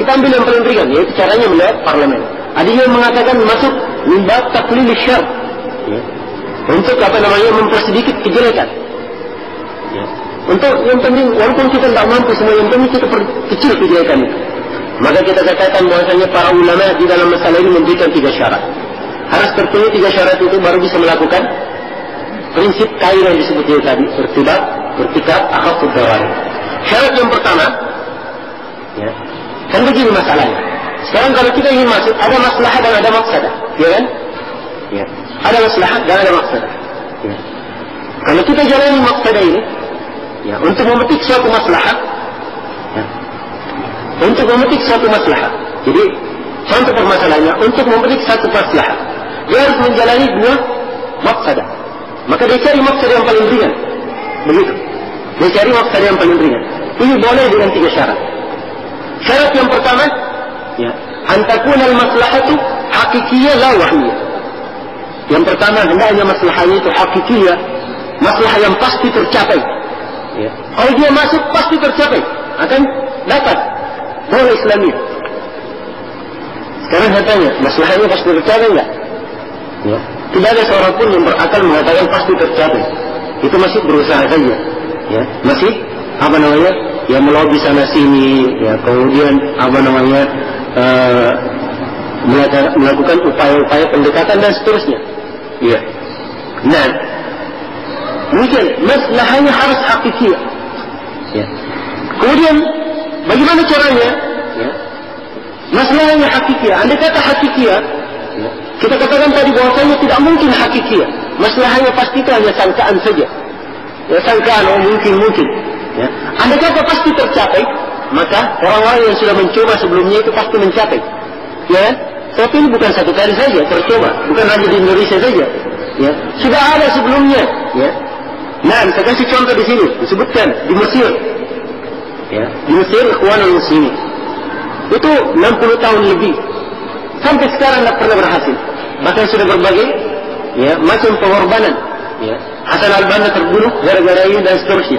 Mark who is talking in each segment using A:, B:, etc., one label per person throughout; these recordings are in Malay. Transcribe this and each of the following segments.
A: kita ambil yang paling ringan, yaitu caranya melewat parlemen. Ada yang mengatakan masuk limbah taklil syar, ya. Untuk mempersedikit kejelekan. Ya. Untuk yang penting, walaupun kita tidak mampu semua, yang penting kita kecil kejelekan itu. Maka kita katakan bahwasanya para ulama di dalam masalah ini memberikan 3 syarat. Harus terpenuhi 3 syarat itu baru bisa melakukan prinsip kain yang disebut tadi, bertikab, akhafud darar. Syarat yang pertama, ya, kan begini masalahnya. Sekarang kalau kita ingin masuk, ada maslahat dan ada mafsadah, ya kan? Ya. Ada maslahat dan ada mafsadah. Ya. Kalau kita jalani mafsadah ini, ya, untuk memetik suatu maslahat, ya, untuk memetik suatu maslahat. Jadi, contoh permasalahannya, untuk memetik satu maslahat, dia harus menjalani 2 mafsadah. Maka dia cari mafsadah yang paling ringan. Begitu. Dia cari mafsadah yang paling ringan. Ini boleh dengan 3 syarat. Syarat yang pertama, ya, antakuna al-maslahatu hakikiyah la wahyiyah. Yang pertama, hendaknya maslahahnya itu hakikiyah, masalah yang pasti tercapai. Ya. Kalau dia masuk pasti tercapai, akan dapat doa Islamiyah. Sekarang saya tanya, masalahnya pasti tercapai enggak? Ya. Tidak ada seorang pun yang berakal mengatakan pasti tercapai. Itu masih berusaha saja. Ya. Masih ya melobi sana sini, ya, kemudian melakukan upaya-upaya pendekatan dan seterusnya. Ya. Nah, mungkin masalahnya harus hakiki. Ya. Kemudian bagaimana caranya? Ya. Masalahnya hakiki. Andai kata hakiki, ya, kita katakan tadi bahwasanya tidak mungkin hakiki. Masalahnya pasti itu hanya sangkaan saja. Ya, sangkaan, mungkin. Ya. Andai kata pasti tercapai, maka orang-orang yang sudah mencoba sebelumnya itu pasti mencapai. Ya, tapi ini bukan satu kali saja tercoba, bukan hanya di Indonesia saja. Ya, sudah ada sebelumnya. Ya. Nah, saya kasih contoh di sini, disebutkan di Mesir. Ya, di Mesir Ikhwanul Muslimin. Itu 60 tahun lebih. Sampai sekarang tidak pernah berhasil. Bahkan sudah berbagai, ya, macam pengorbanan. Ya. Hasan al-Banna terbunuh gara-gara ini dan seterusnya.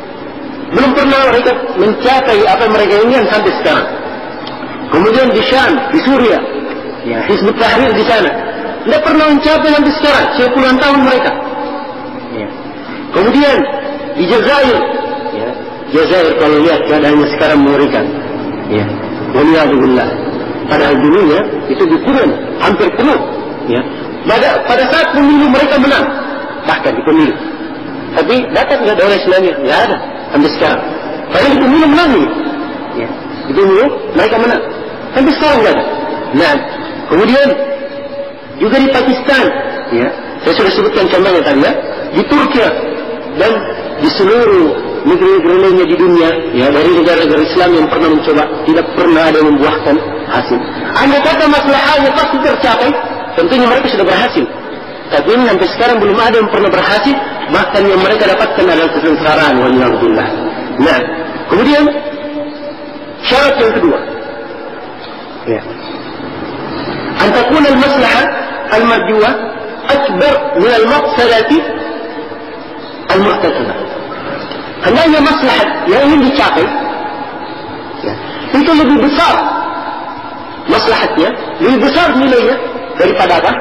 A: Belum pernah mereka mencapai apa mereka inginkan sampai sekarang. Kemudian di Syam, di Suria, ya, Hizbut Tahrir di sana, tidak pernah mencapai sampai sekarang. 10-an tahun mereka. Ya. Kemudian di Jazair, ya, Jazair kalau lihat keadaannya sekarang mengerikan. Ya. Waliyadzubillah. Padahal dulunya itu dikurun, hampir penuh. Ya. Pada saat pemilu mereka menang, bahkan di pemilu. Tapi datang nggak doa Islamiyah? Nggak ada sampai sekarang. Padahal di pemilu menang ini. Ya. Di pemilu mereka menang. Sampai sekarang nggak ada. Nah, kemudian juga di Pakistan, ya, saya sudah sebutkan contohnya tadi, ya, di Turki dan di seluruh negeri-negeri lainnya di dunia, ya, dari negara-negara Islam yang pernah mencoba, tidak pernah ada yang membuahkan hasil. Andai kata masalahnya pasti tercapai, tentunya mereka sudah berhasil. Tapi ini sampai sekarang belum ada yang pernah berhasil, bahkan yang mereka dapatkan adalah kesengsaraan. Waliyahulillah. Nah, kemudian syarat yang kedua, ya, antakun al-maslahah al-marjuwah akbar min al-maqsadati al-muhtasabah. Hendaknya maslahat yang ingin dicapai, ya, itu lebih besar maslahatnya, lebih besar nilainya daripada apa?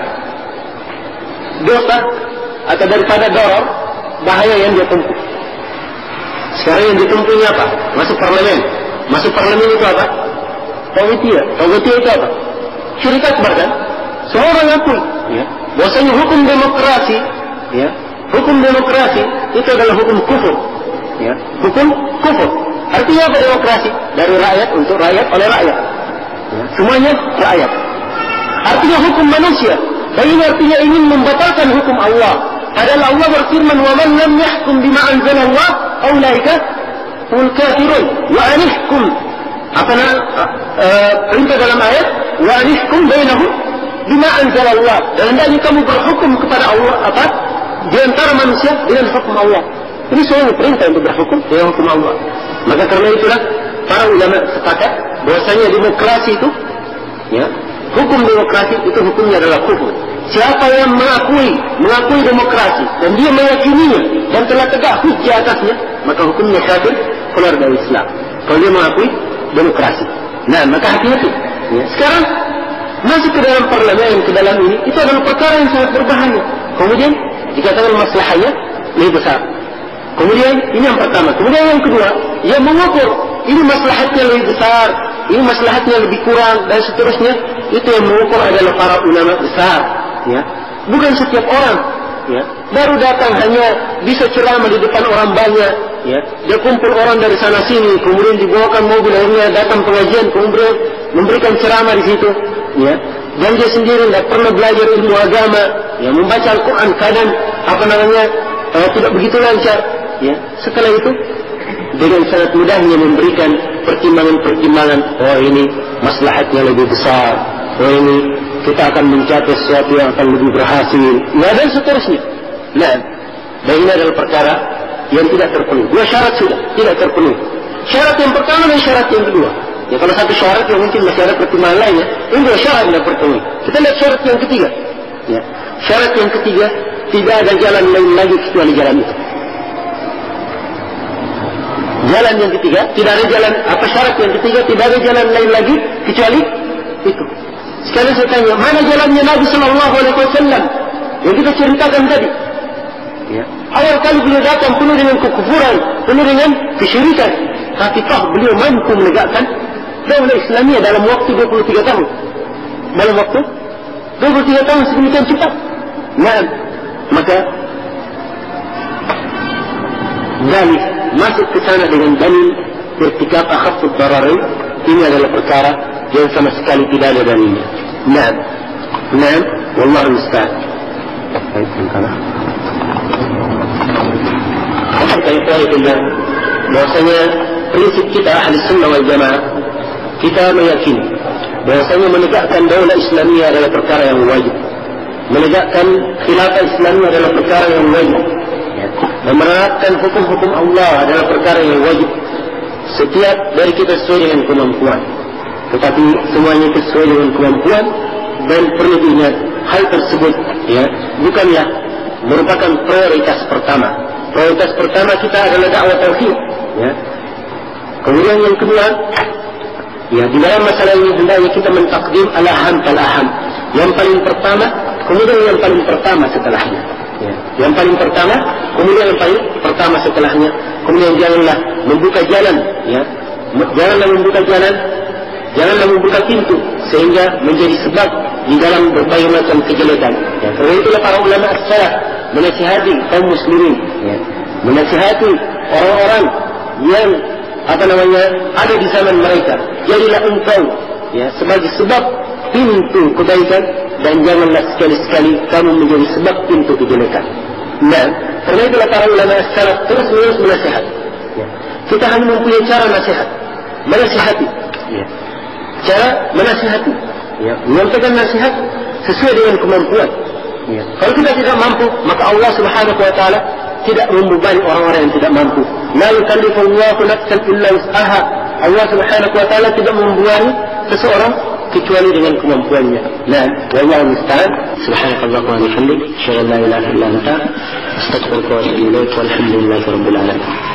A: Dosa atau daripada doror, bahaya yang dia tempuh. Sekarang yang ditempuhnya apa? Masuk parlemen. Masuk parlemen itu apa? Tawitiyah. Tawitiyah itu apa? Syirik akbar, kan? Semua orang akui, ya, bahwasanya hukum demokrasi, ya, hukum demokrasi itu adalah hukum kufur. Ya, hukum kufur. Artinya apa demokrasi? Dari rakyat untuk rakyat oleh rakyat. Ya, semuanya rakyat. Artinya hukum manusia. Dan ini artinya ingin membatalkan hukum Allah. Padahal Allah berfirman, "Wa man lam yahkum bima anzalallah, faulaika humul kafirun." Wa anihkum. Perintah dalam ayat, "Wa anihkum bainahum bima anzalallah." Dan hendaknya kamu berhukum kepada Allah di antara manusia dengan hukum Allah. Ini semua perintah untuk berhukum dengan hukum Allah. Maka karena itulah para ulama sepakat bahwasanya demokrasi itu, ya, hukum demokrasi itu hukumnya adalah kufur. Siapa yang mengakui demokrasi dan dia meyakininya dan telah tegak hujjah atasnya, maka hukumnya kafir, keluar dari Islam. Kalau dia mengakui demokrasi, Nah, maka hati-hati. Ya. Sekarang masuk ke dalam parlemen, ke dalam ini, itu adalah perkara yang sangat berbahaya. Kemudian dikatakan maslahahnya lebih besar. Kemudian ini yang pertama. Kemudian yang kedua, ia mengukur ini maslahatnya lebih besar, ini maslahatnya lebih kurang, dan seterusnya. Itu yang mengukur adalah para ulama besar. Ya. Bukan setiap orang. Ya. Baru datang hanya bisa ceramah di depan orang banyak. Ya. Dia kumpul orang dari sana sini, kemudian dibawakan mobil, akhirnya datang pengajian, kemudian memberikan ceramah di situ. Ya. Dan dia sendiri tidak pernah belajar ilmu agama. Ya. Membaca Al-Quran kadang tidak begitu lancar. Ya. Setelah itu dengan sangat mudahnya memberikan pertimbangan-pertimbangan. Oh, ini maslahatnya lebih besar. Oh, ini kita akan mencapai sesuatu yang akan lebih berhasil. Nah, dan seterusnya. Nah, dan ini adalah perkara yang tidak terpenuhi. Dua syarat sudah tidak terpenuhi. Syarat yang pertama dan syarat yang kedua. Ya, kalau satu syarat yang mungkin masih ada pertimbangan lainnya, ini dua syarat yang terpenuhi. Kita lihat syarat yang ketiga. Ya. Syarat yang ketiga, tidak ada jalan lain lagi kecuali jalan itu. Jalan yang ketiga, tidak ada jalan, syarat yang ketiga, tidak ada jalan lain lagi kecuali itu. Sekarang saya tanya, mana jalannya Nabi Sallallahu Alaihi Wasallam yang kita ceritakan tadi? Ya. Awal kali beliau datang penuh dengan kekufuran, penuh dengan kesyirikan, tapi toh beliau mampu menegakkan daulah Islamiyah dalam waktu 23 tahun. Dalam waktu 23 tahun sedemikian cepat. Nah, maka dalil masuk ke sana dengan dalil irtikab akhaffud dararain, ini adalah perkara yang sama sekali tidak ada dalilnya. Nah, wallahu musta'an. Bahwasanya prinsip kita ahli sunnah wal jamaah, kita meyakini bahwasanya menegakkan daulah Islamiyah adalah perkara yang wajib. Menegakkan khilafah Islamiyah adalah perkara yang wajib. Dan menerapkan hukum-hukum Allah adalah perkara yang wajib. Setiap dari kita sesuai dengan kemampuan. Tetapi semuanya sesuai dengan kemampuan, dan perlu diingat hal tersebut ya bukanlah merupakan prioritas pertama. Prioritas pertama kita adalah dakwah tauhid. Ya. Kemudian yang kedua, ya di dalam masalah ini hendaknya kita mentakdim al-aham fal-aham. Yang paling pertama, kemudian yang paling pertama setelahnya. Ya. Yang paling pertama, kemudian yang paling pertama setelahnya. Kemudian janganlah membuka jalan, ya. Janganlah membuka jalan, janganlah membuka pintu sehingga menjadi sebab di dalam berbagai macam kejelekan. Ya. Karena itulah para ulama as-salaf menasihati kaum muslimin, ya. Menasihati orang-orang yang ada di zaman mereka. Jadilah engkau ya sebagai sebab pintu kebaikan, dan janganlah sekali-sekali kamu menjadi sebab pintu kejelekan. Nah, karena itulah para ulama as-salaf terus-menerus menasihat. Ya. Kita hanya mempunyai cara nasihat, menasihati. Ya. Cara menasihati, ya. Menyampaikan nasihat sesuai dengan kemampuan. Ya. Kalau kita tidak mampu, maka Allah Subhanahu Wa Taala tidak membebani orang-orang yang tidak mampu. La yukallifullahu nafsan illa wus'aha. Allah Subhanahu Wa Taala tidak membebani seseorang kecuali dengan kemampuannya. Nah, wallahu musta'an. Subhanakallahumma wa bihamdik, asyhadu an la ilaha illa anta, astaghfiruka wa atubu ilaik, walhamdulillahi rabbil alamin.